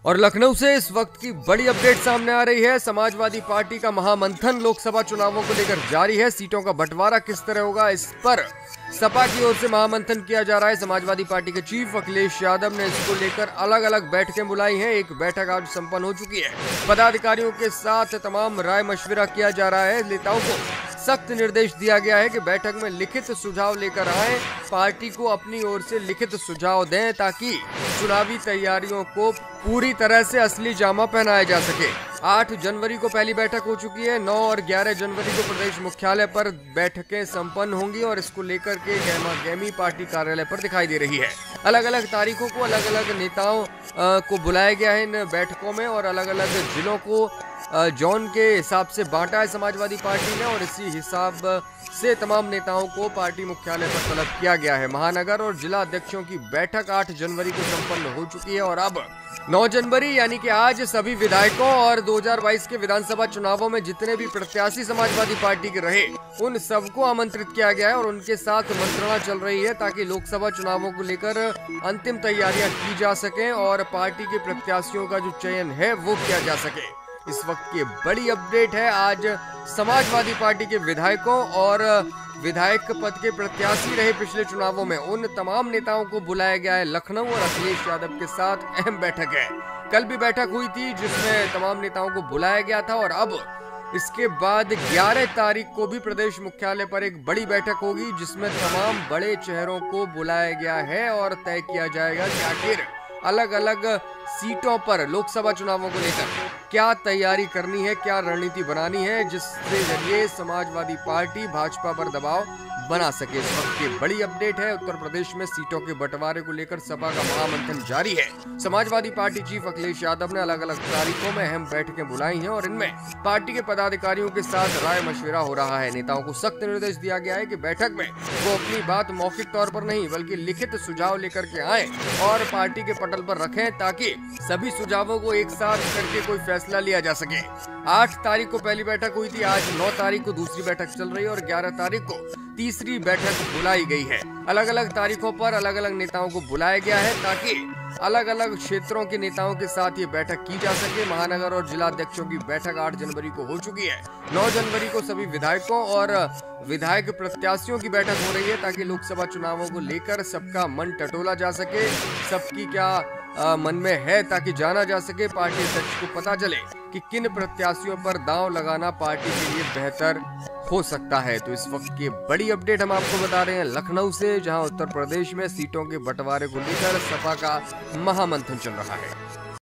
और लखनऊ से इस वक्त की बड़ी अपडेट सामने आ रही है। समाजवादी पार्टी का महामंथन लोकसभा चुनावों को लेकर जारी है। सीटों का बंटवारा किस तरह होगा, इस पर सपा की ओर से महामंथन किया जा रहा है। समाजवादी पार्टी के चीफ अखिलेश यादव ने इसको लेकर अलग अलग बैठकें बुलाई हैं। एक बैठक आज संपन्न हो चुकी है। पदाधिकारियों के साथ तमाम राय मशविरा किया जा रहा है। नेताओं को सख्त निर्देश दिया गया है कि बैठक में लिखित सुझाव लेकर आए, पार्टी को अपनी ओर से लिखित सुझाव दें ताकि चुनावी तैयारियों को पूरी तरह से असली जामा पहनाया जा सके। 8 जनवरी को पहली बैठक हो चुकी है। 9 और 11 जनवरी को प्रदेश मुख्यालय पर बैठकें संपन्न होंगी और इसको लेकर के गहमा-गहमी पार्टी कार्यालय पर दिखाई दे रही है। अलग अलग तारीखों को अलग अलग नेताओं को बुलाया गया है इन बैठकों में और अलग अलग जिलों को जोन के हिसाब से बांटा है समाजवादी पार्टी ने और इसी हिसाब से तमाम नेताओं को पार्टी मुख्यालय पर तलब किया गया है। महानगर और जिला अध्यक्षों की बैठक 8 जनवरी को संपन्न हो चुकी है और अब 9 जनवरी यानी कि आज सभी विधायकों और 2022 के विधानसभा चुनावों में जितने भी प्रत्याशी समाजवादी पार्टी के रहे उन सबको आमंत्रित किया गया है और उनके साथ मंत्रणा चल रही है ताकि लोकसभा चुनावों को लेकर अंतिम तैयारियां की जा सकें और पार्टी के प्रत्याशियों का जो चयन है वो किया जा सके। इस वक्त की बड़ी अपडेट है। आज समाजवादी पार्टी के विधायकों और विधायक पद के प्रत्याशी रहे पिछले चुनावों में उन तमाम नेताओं को बुलाया गया है लखनऊ और अखिलेश यादव के साथ अहम बैठक है। कल भी बैठक हुई थी जिसमें तमाम नेताओं को बुलाया गया था और अब इसके बाद 11 तारीख को भी प्रदेश मुख्यालय पर एक बड़ी बैठक होगी जिसमें तमाम बड़े चेहरों को बुलाया गया है और तय किया जाएगा कि आखिर अलग अलग सीटों पर लोकसभा चुनावों को लेकर क्या तैयारी करनी है, क्या रणनीति बनानी है जिसके जरिए समाजवादी पार्टी भाजपा पर दबाव बना सके। इस वक्त की बड़ी अपडेट है। उत्तर प्रदेश में सीटों के बंटवारे को लेकर सपा का महामंथन जारी है। समाजवादी पार्टी चीफ अखिलेश यादव ने अलग अलग तारीखों में अहम बैठकें बुलाई हैं और इनमें पार्टी के पदाधिकारियों के साथ राय मशविरा हो रहा है। नेताओं को सख्त निर्देश दिया गया है कि बैठक में वो अपनी बात मौखिक तौर पर नहीं बल्कि लिखित सुझाव लेकर के आए और पार्टी के पटल पर रखें ताकि सभी सुझावों को एक साथ करके कोई फैसला लिया जा सके। 8 तारीख को पहली बैठक हुई थी। आज 9 तारीख को दूसरी बैठक चल रही है और 11 तारीख को तीसरी बैठक बुलाई गई है। अलग अलग तारीखों पर अलग अलग नेताओं को बुलाया गया है ताकि अलग अलग क्षेत्रों के नेताओं के साथ ये बैठक की जा सके। महानगर और जिला अध्यक्षों की बैठक 8 जनवरी को हो चुकी है। 9 जनवरी को सभी विधायकों और विधायक प्रत्याशियों की बैठक हो रही है ताकि लोकसभा चुनावों को लेकर सबका मन टटोला जा सके, सबकी क्या मन में है ताकि जाना जा सके, पार्टी अध्यक्ष को पता चले कि किन प्रत्याशियों पर दांव लगाना पार्टी के लिए बेहतर हो सकता है। तो इस वक्त की बड़ी अपडेट हम आपको बता रहे हैं लखनऊ से, जहां उत्तर प्रदेश में सीटों के बंटवारे को लेकर सपा का महामंथन चल रहा है।